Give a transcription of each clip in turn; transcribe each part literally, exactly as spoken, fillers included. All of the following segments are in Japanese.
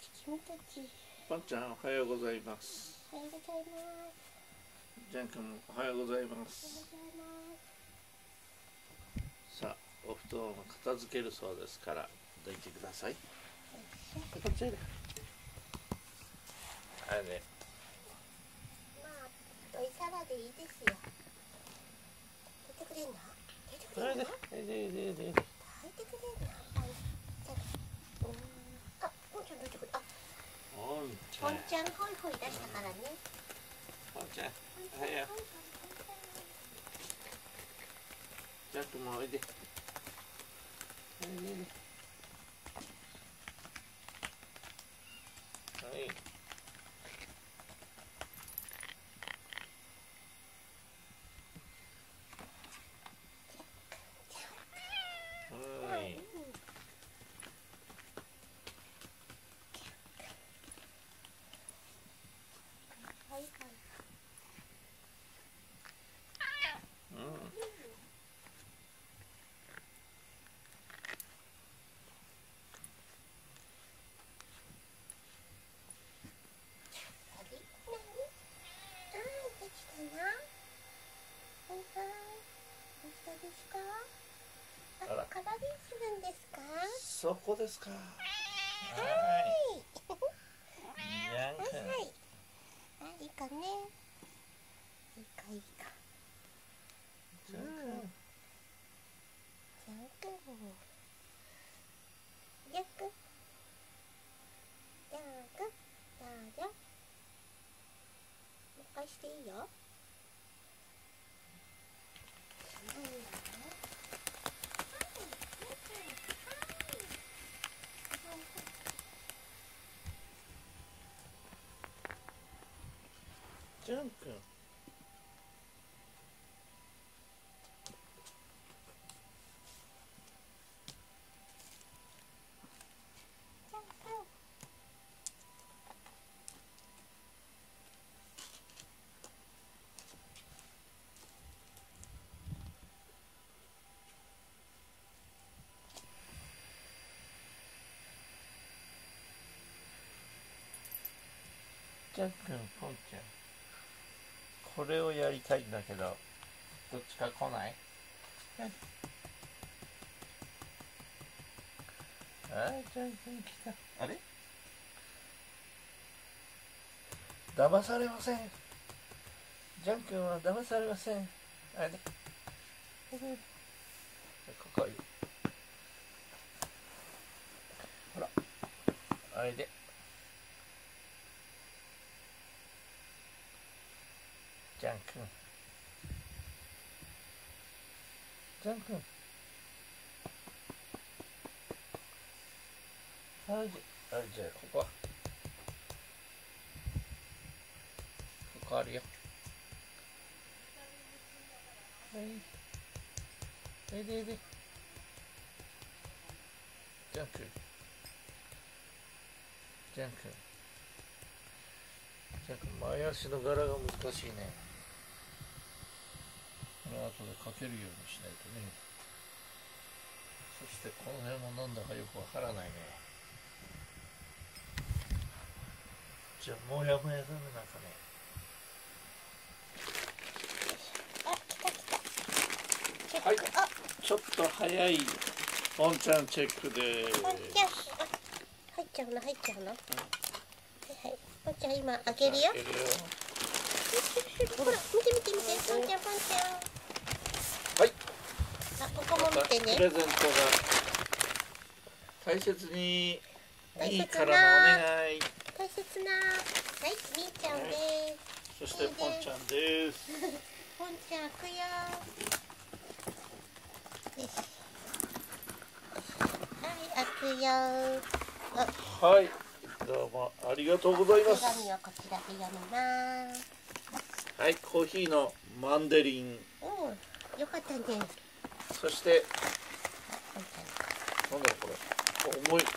君たち。 ポンちゃん、おはようございます。 おはようございます。 ジャン君もおはようございます。 おはようございます。 さあ、お布団を片付けるそうですからどいてください。こっちへね。あれね。 まあ、おいさらでいいですよ。出てくれんの？出てくれんの？ 出て出て出て。 出てくれんの？あ、ポンちゃん出てくる。あ、ポンちゃんホイホイ出したからね。 ポンちゃん、おはよう。ジャン君もおいで。おいでおいで。はい。 カラリンするんですか？ そこですか。はい。ジャン君。 はい。あ、いいかね。いいかいいか。 ジャン君。 ジャン君。ジャン君。ジャン君。どうぞ。もう一回していいよ。 ジャン君。ジャン君、ポンちゃん。これをやりたいんだけど、どっちか来ない？あー、ジャン君来た。あれ？騙されません。ジャン君は騙されません。あれ？ここよ。ほら。あれで。ジャン君。ジャン君。はい、じゃあ、じゃあここは。ここあるよ。はい。おいでおいで。ジャン君。ジャン君。ジャン君、前足の柄が難しいね。これ後でかけるようにしないとね。そしてこの辺もなんだかよくわからないね。じゃあもやもやだね、なんかね。 あ、来た来た。 はい、ちょっと早いポンちゃんチェックでーす。 ポンちゃん、あ、入っちゃうの入っちゃうの、うん、はいはい。ポンちゃん今開けるよ。 開けるよ。 ほら、見て見て見て、ポンちゃんポンちゃん。 はい。 あ、ここも見てね。 プレゼントが大切にいいからのお願い。 大切な、はい、みーちゃんです。 そしてポンちゃんです。 ポンちゃん開くよ。よし。はい、開くよ。 あ、はい、どうもありがとうございます。 手紙をこちらで読みます。 はい、コーヒーのマンデリン。 うん、よかったね。 そして、なんだろうこれ、重い。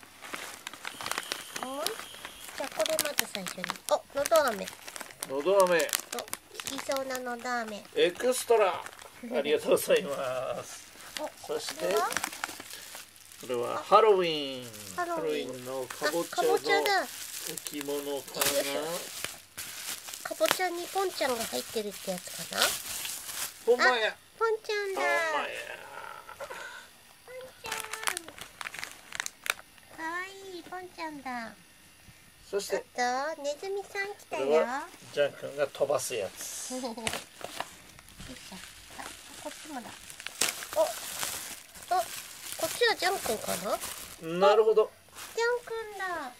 重い？じゃあこれまず最初に。お、のど飴。 のど飴。 お、効きそうなのど飴。 エクストラ。ありがとうございます。そしてこれはハロウィン。 ハロウィンハロウィンのかあぼちゃかぼちゃだ。 の置物かな。 かぼちゃにポンちゃんが入ってるってやつかな。 ほんまや。 ポンちゃんだ。 ほんまや。 ポンちゃん。かわいいポンちゃんだ。 そしてあとネズミさん来たこよ。 れはジャン君が飛ばすやつ。 よいしょ。あ、こっちもだ。お、あ、こっちはジャン君かな。 なるほど。 ジャン君だ。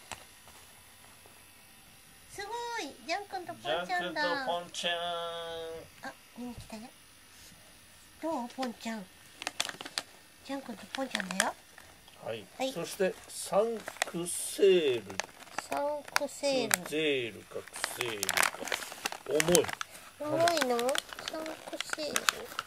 すごい、ジャン君とポジャンンちゃん君とだ。 ポンちゃん。 あ、見に来たよ。どう、ポンちゃん。ジャン君とポンちゃんだよ。 はい。 はいそしてサンクセール。 サンクセール。 ゼールかクセールか。重い。 重いの？サンクセール。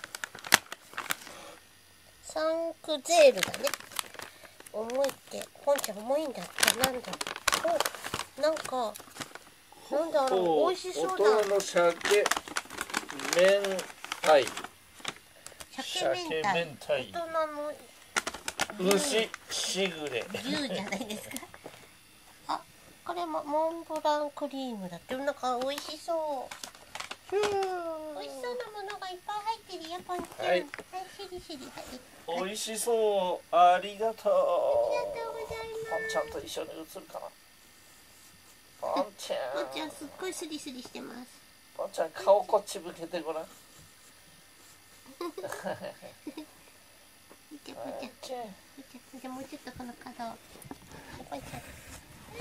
サンクゼールだね。重いって、ポンちゃん重いんだって、なんだ。お、なんか。なんだろう、美味しそうだ。 大人の鮭明太。 鮭明太。 鮭明太大人の牛しぐれ。 牛じゃないですか。あ、これもモンブランクリームだって、なんか美味しそう。うん、美味しそうなものがいっぱい入ってるよ、ポンちゃん。 はい。 はい、しりしり、はい。 美味しそう。ありがとう。 ありがとうございます。 ポンちゃんと一緒に映るかな。ポンちゃん。 ポンちゃんすっごいスリスリしてます。 ポンちゃん顔こっち向けてごらん。 見て、ポンちゃん。見て、見て、もうちょっとこの角。ポンちゃん。はい、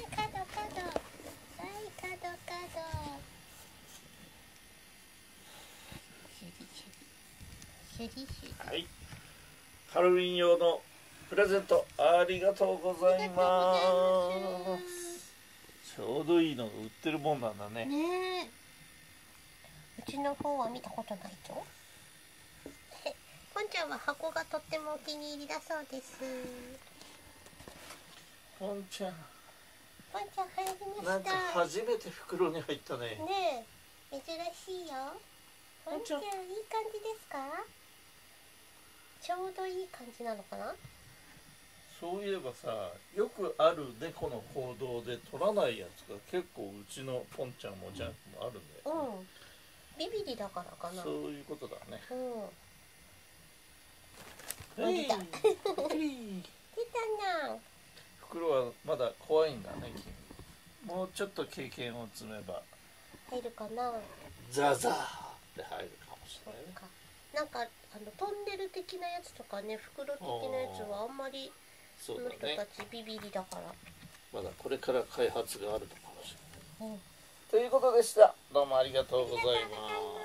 角、角。はい、角、角。シェリシェリ。シェリシェリ。 はい。ハロウィン用のプレゼントありがとうございます。ちょうどいいのが売ってるもんなんだね。 ねえ。うちの方は見たことないぞ。ポンちゃんは箱がとってもお気に入りだそうです。 ポンちゃん。 ポンちゃん入りまなんかした。 初めて袋に入ったね。 ねえ、珍しいよ。ポンちゃんいい感じですか？ちょうどいい感じなのかな？ そういえばさ、よくある猫の行動で取らないやつが結構うちのポンちゃんもジャンクもあるんだよ、ね。 うん。ビビリだからかな。 そういうことだね。 うん。出た。出たな。 袋はまだ怖いんだね、君。もうちょっと経験を積めば。 入るかな。 ザザーって入るかもしれないね。 なんかあのトンネル的なやつとかね、袋的なやつはあんまりその人たちビビリだから。 まだこれから開発があるのかもしれない。 うん。 ということでした。どうもありがとうございます。